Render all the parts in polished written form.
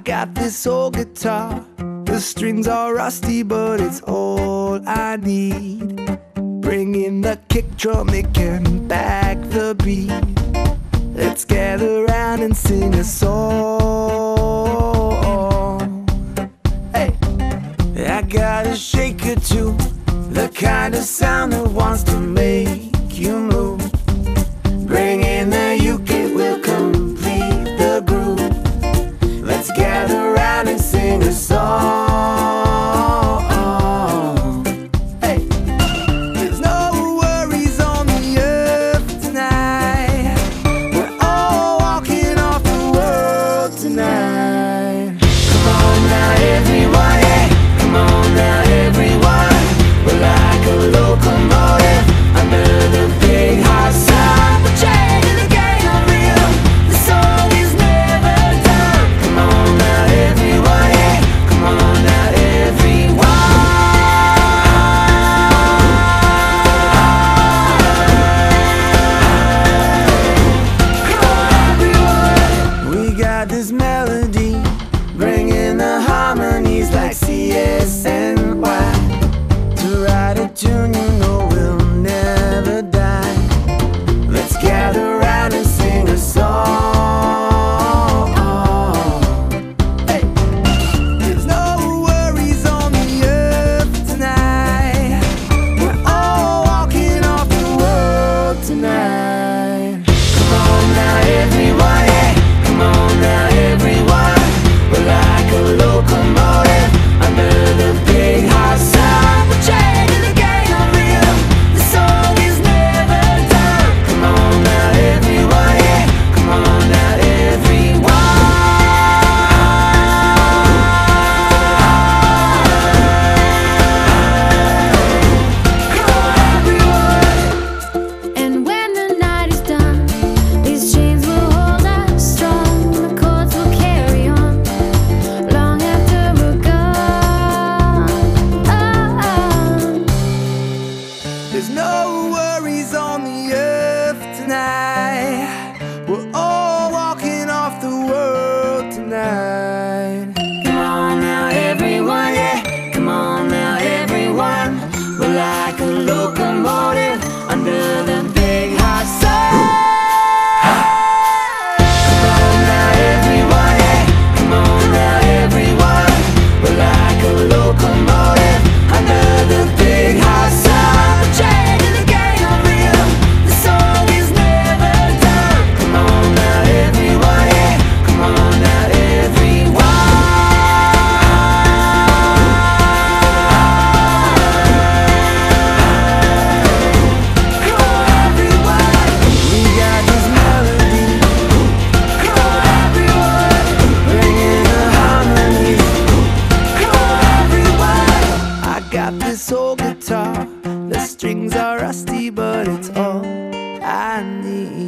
got this old guitar, the strings are rusty, but it's all I need. Bring in the kick drum, it can back the beat. Let's gather round and sing a song. Hey, I got a shaker too, the kind of sound that wants to make you move. Bring in the uke, it will complete the groove. Let's gather round and sing a song. Hey, there's no worries on the earth tonight. We're all walking off the world tonight. Come on now everyone, yeah. Come on now everyone. We're like a locomotive under the big hot sun. We're changing the game of rhythm. The song is never done. Come on now everyone, yeah. Come on now everyone. Come on everyone. We got this melody, bringing the harmonies like CSNY. To write a tune you know will never die. Let's gather round and sing a song. Hey, there's no worries on the earth tonight. We're all walking off the world tonight. Come on now everyone, yeah. Come on now everyone. We're like a locomotive under the big hot sun. We're changing the game of rhythm. The song is never done. Come on now everyone, yeah. Come on now everyone. Come on everyone. And when the night is done, these chains will hold us strong. The chords will carry on long after we're gone. There's no worries on the earth tonight. We're all walking off the world tonight. Come on now everyone, yeah. Come on now everyone. We're like a locomotive under the big hot sun. Come on now everyone, yeah. Come on now everyone. We're like a locomotive under the big hot sun. We're changing the game of rhythm. The song is never done. Come on now everyone, yeah. Come on now everyone. Come on everyone. We got this melody. Come on everyone. Bringing the harmony. Come on everyone. I got this old guitar, the strings are rusty, but it's all I need.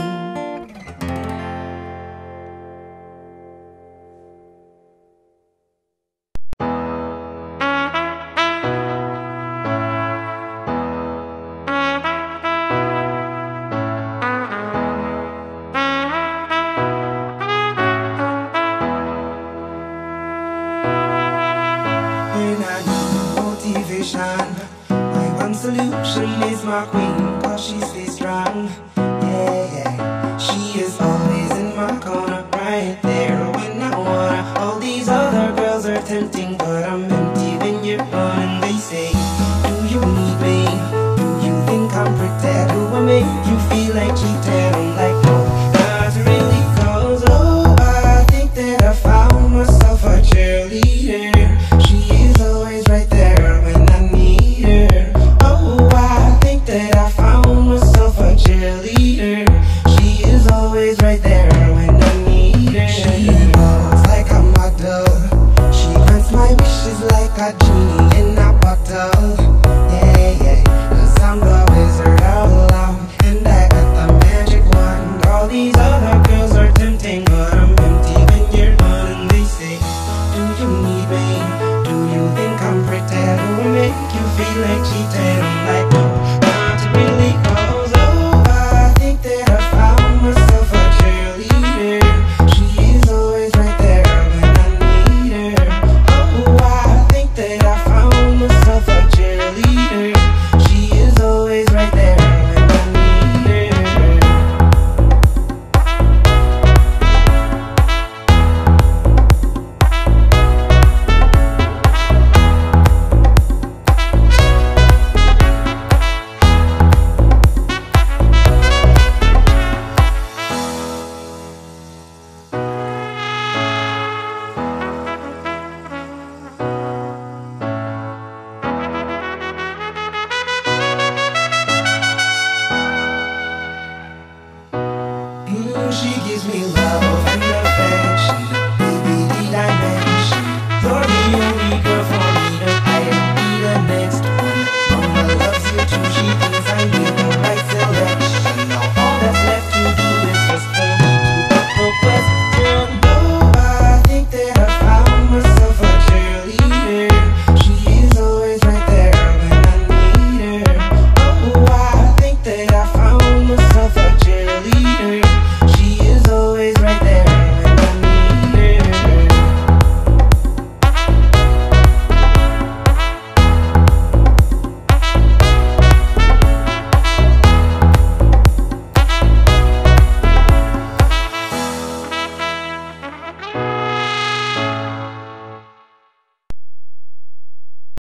When I need motivation, my one solution is my queen, cause she stays strong. Yeah, yeah. She is always in my corner, right there when I wanna. All these other girls are tempting, but I'm empty when you're gone. And they say, do you need me? Do you think I'm pretty? Do I make you feel like cheating? I'm like, no, not really, cause oh, I think that I found myself a cheerleader. She is always right there when I need her. Oh, I think that I found myself a cheerleader. She is always right there when I need her. She walks like a model. She grants my wishes like a genie in a bottle. Yeah, yeah, 'cause I'm the